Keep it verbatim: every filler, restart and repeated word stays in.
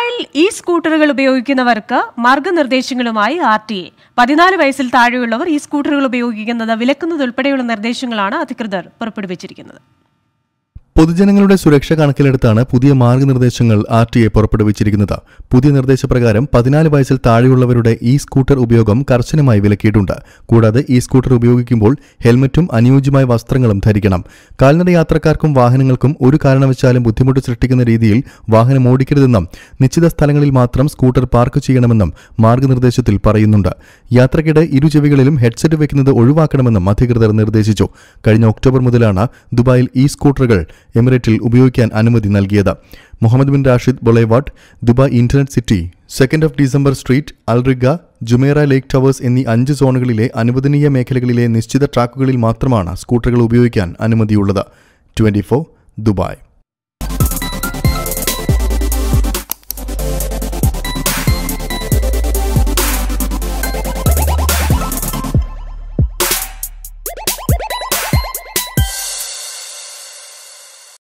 ദുബായിൽ ഈ സ്കൂട്ടറുകൾ ഉപയോഗിക്കുന്നവർക്ക് മാർഗനിർദ്ദേശങ്ങളുമായി ആർ ടി എ. പതിനാല് വയസ്സിൽ താഴെയുള്ളവർ ഈ സ്കൂട്ടറുകൾ ഉപയോഗിക്കുന്നത് വിലക്കുന്നതുൾപ്പെടെയുള്ള നിർദ്ദേശങ്ങളാണ് അധികൃതർ പുറപ്പെടുവിച്ചിരിക്കുന്നത്. പൊതുജനങ്ങളുടെ സുരക്ഷ കണക്കിലെടുത്താണ് പുതിയ മാർഗനിർദ്ദേശങ്ങൾ ആർ ടി എ പുറപ്പെടുവിച്ചിരിക്കുന്നത്. പുതിയ നിർദ്ദേശപ്രകാരം പതിനാല് വയസ്സിൽ താഴെയുള്ളവരുടെ ഈ സ്കൂട്ടർ ഉപയോഗം കർശനമായി വിലക്കിയിട്ടുണ്ട്. കൂടാതെ ഈ സ്കൂട്ടർ ഉപയോഗിക്കുമ്പോൾ ഹെൽമറ്റും അനുയോജ്യമായ വസ്ത്രങ്ങളും ധരിക്കണം. കാൽനട യാത്രക്കാർക്കും വാഹനങ്ങൾക്കും ഒരു കാരണവശാലും ബുദ്ധിമുട്ട് സൃഷ്ടിക്കുന്ന രീതിയിൽ വാഹനം ഓടിക്കരുതെന്നും നിശ്ചിത സ്ഥലങ്ങളിൽ മാത്രം സ്കൂട്ടർ പാർക്ക് ചെയ്യണമെന്നും മാർഗനിർദ്ദേശത്തിൽ പറയുന്നുണ്ട്. യാത്രക്കിടെ ഇരുചെവികളിലും ഹെഡ്സെറ്റ് വയ്ക്കുന്നത് ഒഴിവാക്കണമെന്നും അധികൃതർ നിർദ്ദേശിച്ചു. കഴിഞ്ഞ ഒക്ടോബർ മുതലാണ് ദുബായിൽ ഈ സ്കൂട്ടറുകൾ എമിറേറ്റിൽ ഉപയോഗിക്കാൻ അനുമതി നൽകിയത്. Mohammed bin Rashid boulevard, Dubai internet city, second of December street, Al Rigga, Jumeirah lake towers എന്നീ അഞ്ച് സോണുകളിലെ അനുവദനീയ മേഖലകളിലെ നിശ്ചിത ട്രാക്കുകളിൽ മാത്രമാണ് സ്കൂട്ടറുകൾ ഉപയോഗിക്കാൻ അനുമതിയുള്ളത്. Twenty four Dubai.